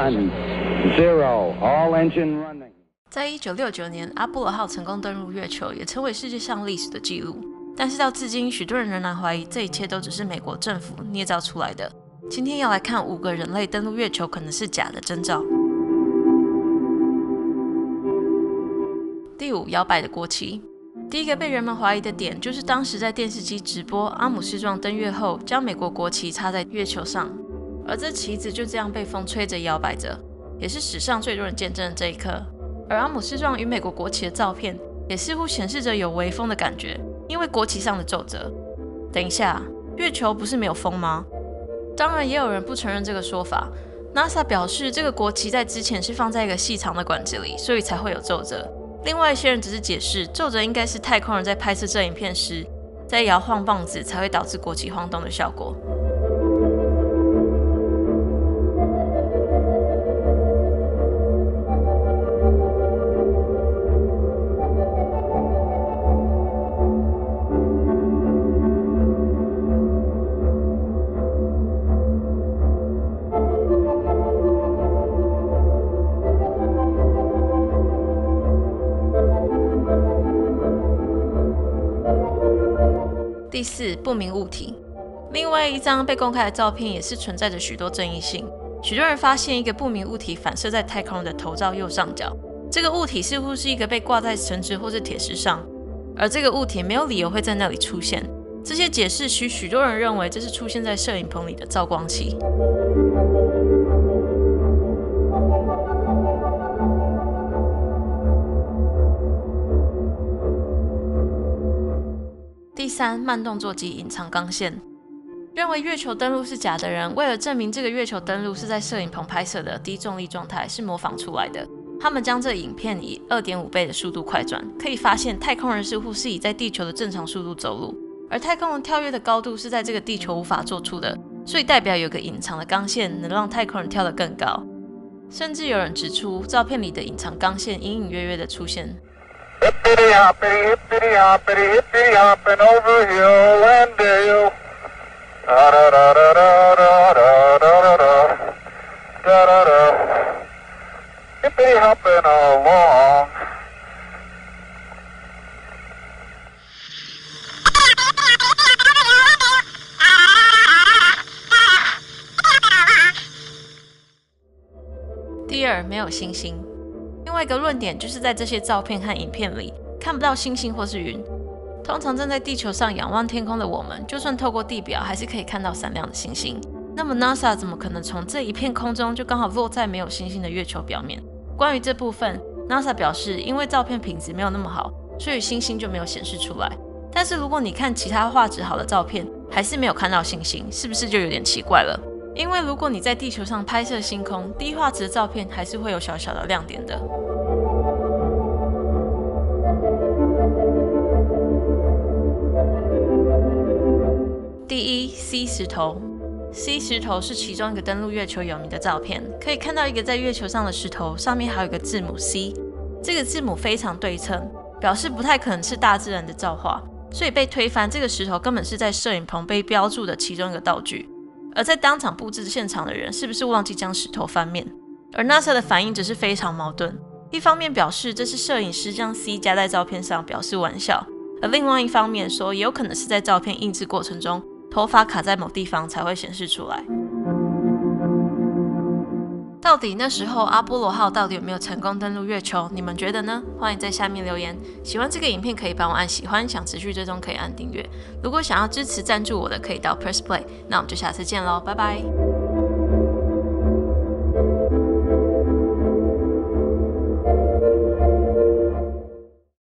1, 0, all engine running。 在1969年，阿波罗号成功登陆月球，也成为世界上历史的记录。但是到至今，许多人仍然怀疑这一切都只是美国政府捏造出来的。今天要来看5个人类登陆月球可能是假的征兆。第5，摇摆的国旗。第一个被人们怀疑的点，就是当时在电视机直播阿姆斯壮登月后，将美国国旗插在月球上，而这旗子就这样被风吹着摇摆着，也是史上最多人见证的这一刻。而阿姆斯壮与美国国旗的照片，也似乎显示着有微风的感觉，因为国旗上的皱褶。等一下，月球不是没有风吗？当然，也有人不承认这个说法。NASA 表示，这个国旗在之前是放在一个细长的管子里，所以才会有皱褶。另外一些人只是解释，皱褶应该是太空人在拍摄这影片时，在摇晃棒子才会导致国旗晃动的效果。第4，不明物体。另外一张被公开的照片也是存在着许多争议性。许多人发现一个不明物体反射在太空人的头罩右上角，这个物体似乎是一个被挂在绳子或是铁石上，而这个物体没有理由会在那里出现。这些解释使许多人认为这是出现在摄影棚里的照光器。第3，慢动作及隐藏钢线。认为月球登陆是假的人，为了证明这个月球登陆是在摄影棚拍摄的低重力状态是模仿出来的，他们将这影片以 2.5 倍的速度快转，可以发现太空人似乎是以在地球的正常速度走路，而太空人跳跃的高度是在这个地球无法做出的，所以代表有个隐藏的钢线能让太空人跳得更高。甚至有人指出，照片里的隐藏钢线隐隐约约的出现。 Hippity hoppity, hippity hoppity, hippity hopping over hill and dale. Da da da da da da da da da da da da. Hippity hopping along. 第2，没有星星。另外一个论点就是在这些照片和影片里看不到星星或是云。通常站在地球上仰望天空的我们，就算透过地表还是可以看到闪亮的星星。那么 NASA 怎么可能从这一片空中就刚好落在没有星星的月球表面？关于这部分 NASA 表示，因为照片品质没有那么好，所以星星就没有显示出来。但是如果你看其他画质好的照片，还是没有看到星星，是不是就有点奇怪了？因为如果你在地球上拍摄星空，低画质的照片还是会有小小的亮点的。第1， C 石头。C 石头是其中一个登陆月球有名的照片，可以看到一个在月球上的石头，上面还有一个字母 C， 这个字母非常对称，表示不太可能是大自然的造化，所以被推翻这个石头根本是在摄影棚被标注的其中一个道具。而在当场布置现场的人是不是忘记将石头翻面？而 NASA 的反应则是非常矛盾，一方面表示这是摄影师将 C 加在照片上表示玩笑，而另外一方面说也有可能是在照片印制过程中头发卡在某地方才会显示出来。到底那时候阿波罗号到底有没有成功登陆月球？你们觉得呢？欢迎在下面留言。喜欢这个影片可以帮我按喜欢，想持续追踪可以按订阅。如果想要支持赞助我的，可以到 Press Play。那我们就下次见喽，拜拜。